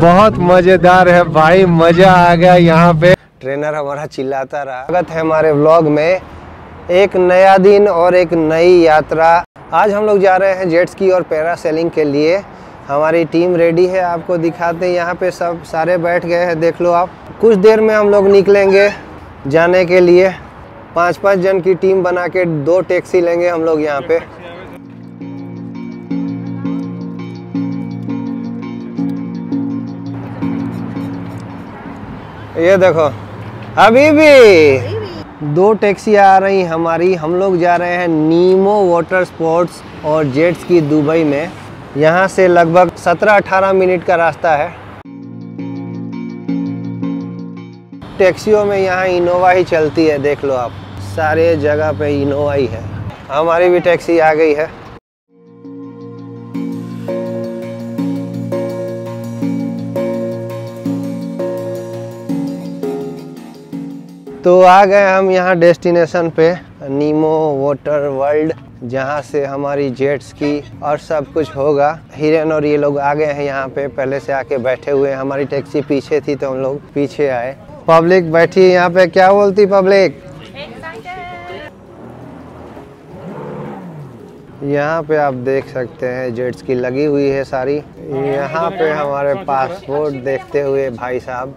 बहुत मजेदार है भाई, मजा आ गया यहाँ पे। ट्रेनर हमारा चिल्लाता रहा। स्वागत है हमारे व्लॉग में, एक नया दिन और एक नई यात्रा। आज हम लोग जा रहे हैं जेट स्की और पैरासेलिंग के लिए। हमारी टीम रेडी है, आपको दिखाते हैं। यहाँ पे सब सारे बैठ गए हैं, देख लो आप। कुछ देर में हम लोग निकलेंगे जाने के लिए। 5-5 जन की टीम बना के 2 टैक्सी लेंगे हम लोग यहाँ पे। ये देखो अभी भी 2 टैक्सी आ रही हमारी। हम लोग जा रहे हैं नीमो वाटर स्पोर्ट्स और जेट स्की दुबई में। यहाँ से लगभग 17-18 मिनट का रास्ता है। टैक्सियों में यहाँ इनोवा ही चलती है, देख लो आप। सारे जगह पे इनोवा ही है। हमारी भी टैक्सी आ गई है। तो आ गए हम यहाँ डेस्टिनेशन पे, नीमो वाटर वर्ल्ड, जहाँ से हमारी जेट स्की और सब कुछ होगा। हिरन और ये लोग आ गए हैं यहाँ पे, पहले से आके बैठे हुए हैं। हमारी टैक्सी पीछे थी तो हम लोग पीछे आए। पब्लिक बैठी है यहाँ पे। क्या बोलती पब्लिक? यहाँ पे आप देख सकते हैं जेट स्की लगी हुई है सारी। यहाँ पे हमारे पासपोर्ट देखते हुए भाई साहब।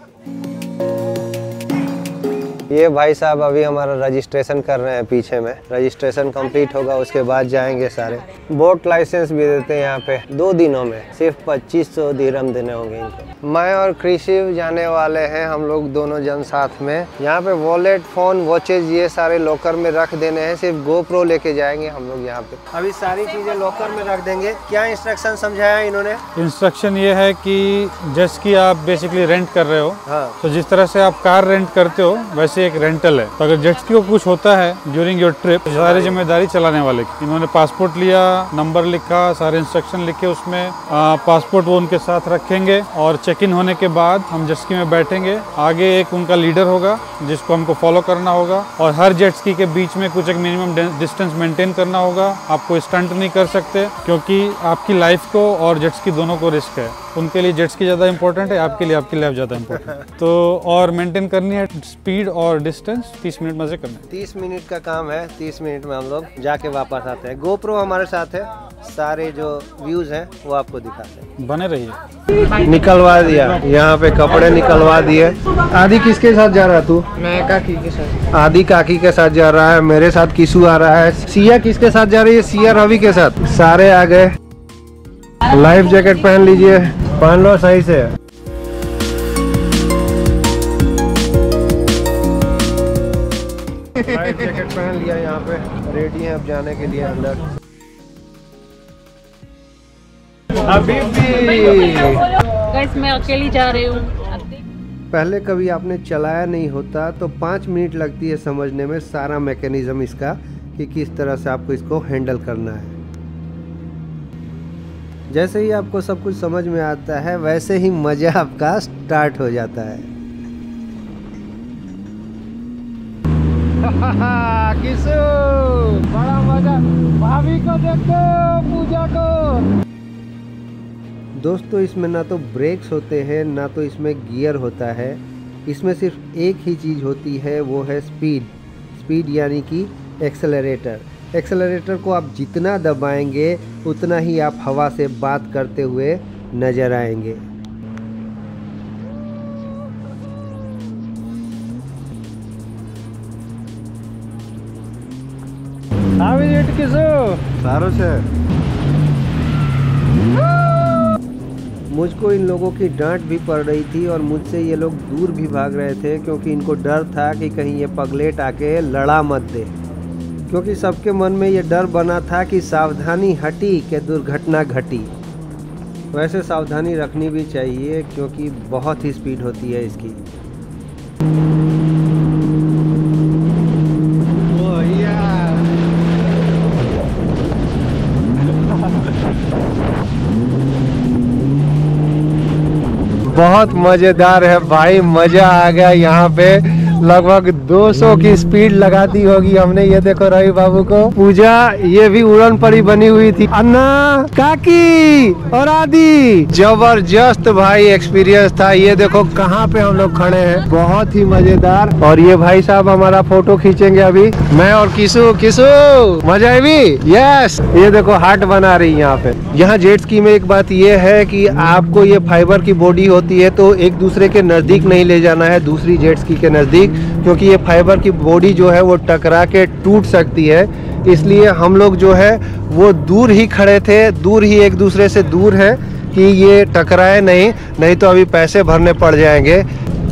ये भाई साहब अभी हमारा रजिस्ट्रेशन कर रहे हैं पीछे में। रजिस्ट्रेशन कंप्लीट होगा उसके बाद जाएंगे सारे। बोट लाइसेंस भी देते हैं यहाँ पे 2 दिनों में। सिर्फ 2500 दिरहम देने होंगे इनको। मैं और कृषिव जाने वाले हैं, हम लोग दोनों जन साथ में। यहाँ पे वॉलेट, फोन, वॉचेज ये सारे लॉकर में रख देने हैं। सिर्फ गोप्रो लेके जाएंगे हम लोग यहाँ पे। अभी सारी चीजें लॉकर में रख देंगे। क्या इंस्ट्रक्शन समझाया इन्होंने? इंस्ट्रक्शन ये है कि जैसे कि आप बेसिकली रेंट कर रहे हो, हाँ। तो जिस तरह से आप कार रेंट करते हो वैसे एक रेंटल है। तो अगर जेट स्की को कुछ होता है ड्यूरिंग योर ट्रिप, सारी जिम्मेदारी चलाने वाले की। इन्होंने पासपोर्ट लिया, नंबर लिखा, सारे इंस्ट्रक्शन लिखे उसमें। पासपोर्ट वो उनके साथ रखेंगे और चेक इन होने के बाद हम जेट स्की में बैठेंगे। आगे एक उनका लीडर होगा जिसको हमको फॉलो करना होगा, और हर जेट स्की के बीच में कुछ एक मिनिमम डिस्टेंस मेंटेन करना होगा। आपको स्टंट नहीं कर सकते क्योंकि आपकी लाइफ को और जेट स्की दोनों को रिस्क है। उनके लिए जेट स्की ज़्यादा इंपॉर्टेंट है, आपके लिए आपकी लाइफ ज़्यादा इंपॉर्टेंट है। तो और मेंटेन करनी है स्पीड और डिस्टेंस। 30 मिनट मजे करना है। 30 मिनट का काम है। 30 मिनट में हम लोग जाके वापस आते हैं। गोप्रो हमारे साथ है, सारे जो व्यूज हैं वो आपको दिखाते हैं। बने रहिए। निकलवा दिया यहाँ पे, कपड़े निकलवा दिए। आदि किसके साथ जा रहा है तू? मैं काकी के साथ। आदि काकी के साथ जा रहा है। मेरे साथ किसू आ रहा है। सिया किसके साथ जा रही है? सिया रवि के साथ। सारे आ गए। लाइफ जैकेट पहन लीजिए, पहन लो सही से। लाइफ जैकेट पहन लिया, यहाँ पे रेडी है अब जाने के लिए अंदर। अभी भी गाइस मैं अकेली जा रही हूँ। पहले कभी आपने चलाया नहीं होता तो 5 मिनट लगती है समझने में सारा मैकेनिज्म इसका, कि किस तरह से आपको इसको हैंडल करना है। जैसे ही आपको सब कुछ समझ में आता है वैसे ही मजा आपका स्टार्ट हो जाता है। किसू बड़ा मजा। भाभी को देखो, पूजा को। दोस्तों इसमें ना तो ब्रेक्स होते हैं ना तो इसमें गियर होता है। इसमें सिर्फ एक ही चीज़ होती है, वो है स्पीड। स्पीड यानी कि एक्सेलरेटर। एक्सेलरेटर को आप जितना दबाएंगे उतना ही आप हवा से बात करते हुए नजर आएंगे। सारों से मुझको इन लोगों की डांट भी पड़ रही थी और मुझसे ये लोग दूर भी भाग रहे थे, क्योंकि इनको डर था कि कहीं ये पगलेट आके लड़ा मत दे। क्योंकि सबके मन में ये डर बना था कि सावधानी हटी कि दुर्घटना घटी। वैसे सावधानी रखनी भी चाहिए क्योंकि बहुत ही स्पीड होती है इसकी। बहुत मजेदार है भाई, मजा आ गया यहाँ पे। लगभग 200 की स्पीड लगा दी होगी हमने। ये देखो रवि बाबू को। पूजा ये भी उड़न परी बनी हुई थी। अन्ना, काकी और आदि, जबरदस्त भाई एक्सपीरियंस था। ये देखो कहाँ पे हम लोग खड़े हैं, बहुत ही मजेदार। और ये भाई साहब हमारा फोटो खींचेंगे अभी, मैं और किसू। किसू मजा आई भी? यस। ये देखो हार्ट बना रही यहाँ पे। यहाँ जेट स्की में एक बात ये है कि आपको ये फाइबर की बॉडी होती है तो एक दूसरे के नजदीक नहीं ले जाना है, दूसरी जेट स्की के नजदीक, क्योंकि ये फाइबर की बॉडी जो है वो टकरा के टूट सकती है। इसलिए हम लोग जो है वो दूर ही खड़े थे, दूर ही एक दूसरे से दूर है कि ये टकराए नहीं तो अभी पैसे भरने पड़ जाएंगे।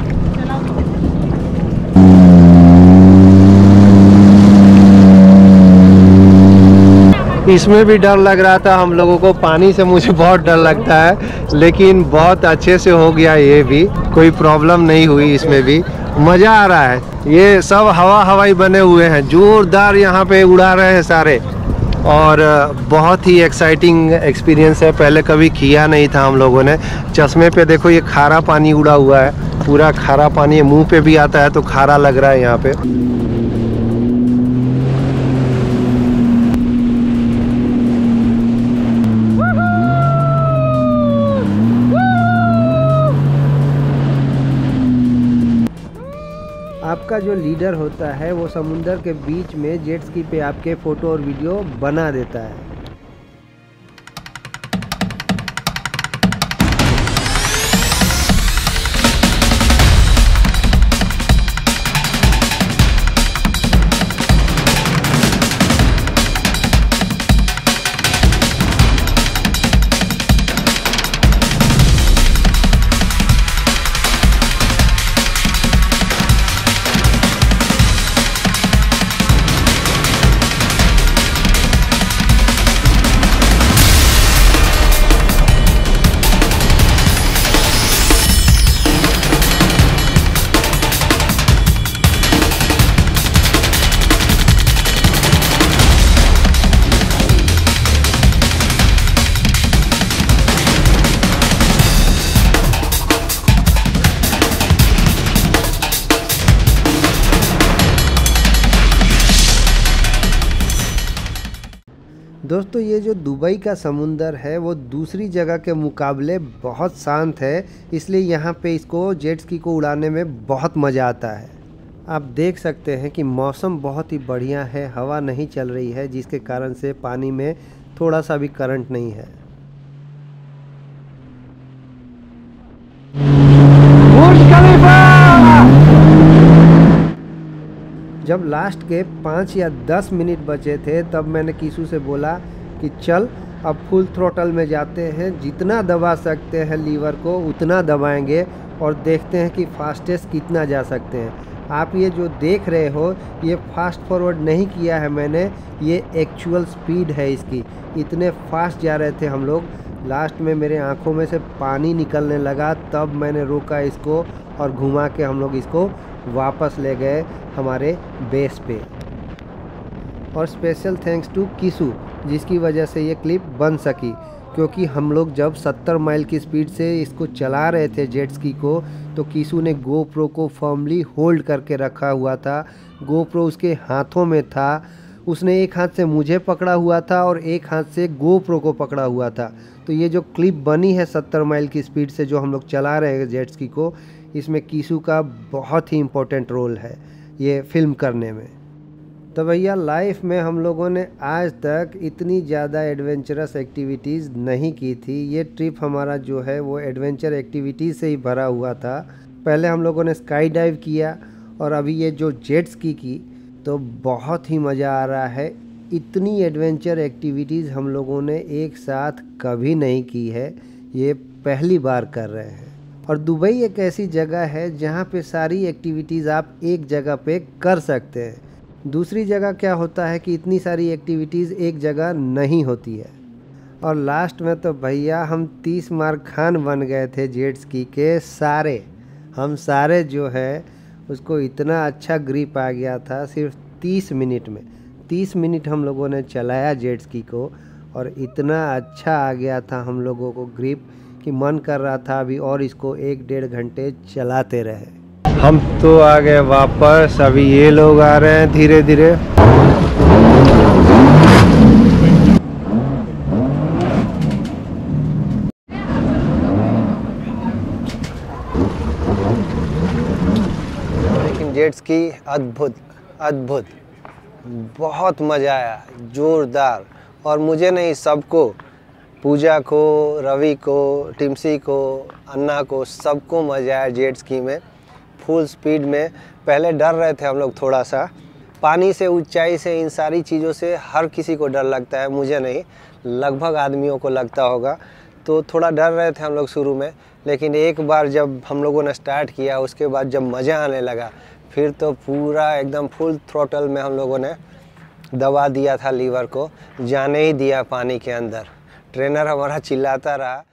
इसमें भी डर लग रहा था हम लोगों को, पानी से मुझे बहुत डर लगता है, लेकिन बहुत अच्छे से हो गया। ये भी कोई प्रॉब्लम नहीं हुई, इसमें भी मज़ा आ रहा है। ये सब हवाई बने हुए हैं, जोरदार यहाँ पे उड़ा रहे हैं सारे, और बहुत ही एक्साइटिंग एक्सपीरियंस है। पहले कभी किया नहीं था हम लोगों ने। चश्मे पे देखो ये खारा पानी उड़ा हुआ है, पूरा खारा पानी मुँह पे भी आता है तो खारा लग रहा है यहाँ पे। आपका जो लीडर होता है वो समुंदर के बीच में जेट स्की पे आपके फ़ोटो और वीडियो बना देता है। दोस्तों ये जो दुबई का समुंदर है वो दूसरी जगह के मुकाबले बहुत शांत है, इसलिए यहाँ पे इसको जेट स्की को उड़ाने में बहुत मज़ा आता है। आप देख सकते हैं कि मौसम बहुत ही बढ़िया है, हवा नहीं चल रही है, जिसके कारण से पानी में थोड़ा सा भी करंट नहीं है। जब लास्ट के 5 या 10 मिनट बचे थे तब मैंने किसू से बोला कि चल अब फुल थ्रोटल में जाते हैं, जितना दबा सकते हैं लीवर को उतना दबाएंगे और देखते हैं कि फास्टेस्ट कितना जा सकते हैं। आप ये जो देख रहे हो ये फास्ट फॉरवर्ड नहीं किया है मैंने, ये एक्चुअल स्पीड है इसकी। इतने फास्ट जा रहे थे हम लोग, लास्ट में मेरे आँखों में से पानी निकलने लगा, तब मैंने रोका इसको और घुमा के हम लोग इसको वापस ले गए हमारे बेस पे। और स्पेशल थैंक्स टू किसू, जिसकी वजह से ये क्लिप बन सकी, क्योंकि हम लोग जब 70 माइल की स्पीड से इसको चला रहे थे जेट स्की को, तो किसू ने गोप्रो को फर्मली होल्ड करके रखा हुआ था। गोप्रो उसके हाथों में था, उसने एक हाथ से मुझे पकड़ा हुआ था और एक हाथ से गोप्रो को पकड़ा हुआ था। तो ये जो क्लिप बनी है 70 माइल की स्पीड से जो हम लोग चला रहे हैं जेट स्की को, इसमें किसू का बहुत ही इम्पोर्टेंट रोल है ये फिल्म करने में। तो भैया लाइफ में हम लोगों ने आज तक इतनी ज़्यादा एडवेंचरस एक्टिविटीज़ नहीं की थी। ये ट्रिप हमारा जो है वो एडवेंचर एक्टिविटीज़ से ही भरा हुआ था। पहले हम लोगों ने स्काई डाइव किया और अभी ये जो जेट स्की की, तो बहुत ही मज़ा आ रहा है। इतनी एडवेंचर एक्टिविटीज़ हम लोगों ने एक साथ कभी नहीं की है, ये पहली बार कर रहे हैं। और दुबई एक ऐसी जगह है जहाँ पे सारी एक्टिविटीज़ आप एक जगह पे कर सकते हैं। दूसरी जगह क्या होता है कि इतनी सारी एक्टिविटीज़ एक जगह नहीं होती है। और लास्ट में तो भैया हम 30 मार खान बन गए थे जेट स्की के सारे। हम सारे जो है उसको इतना अच्छा ग्रिप आ गया था सिर्फ 30 मिनट में। 30 मिनट हम लोगों ने चलाया जेट स्की को और इतना अच्छा आ गया था हम लोगों को ग्रिप कि मन कर रहा था अभी और इसको 1-1.5 घंटे चलाते रहे। हम तो आ गए वापस, अभी ये लोग आ रहे हैं धीरे धीरे। लेकिन जेट स्की अद्भुत अद्भुत, बहुत मज़ा आया, ज़ोरदार। और मुझे नहीं, सबको, पूजा को, रवि को, टिम्सी को, अन्ना को, सबको मज़ा आया जेट स्की में फुल स्पीड में। पहले डर रहे थे हम लोग थोड़ा सा, पानी से, ऊंचाई से, इन सारी चीज़ों से हर किसी को डर लगता है, मुझे नहीं, लगभग आदमियों को लगता होगा। तो थोड़ा डर रहे थे हम लोग शुरू में, लेकिन एक बार जब हम लोगों ने स्टार्ट किया, उसके बाद जब मज़ा आने लगा, फिर तो पूरा एकदम फुल थ्रोटल में हम लोगों ने दबा दिया था लीवर को, जाने ही दिया पानी के अंदर। ट्रेनर हमारा चिल्लाता रहा।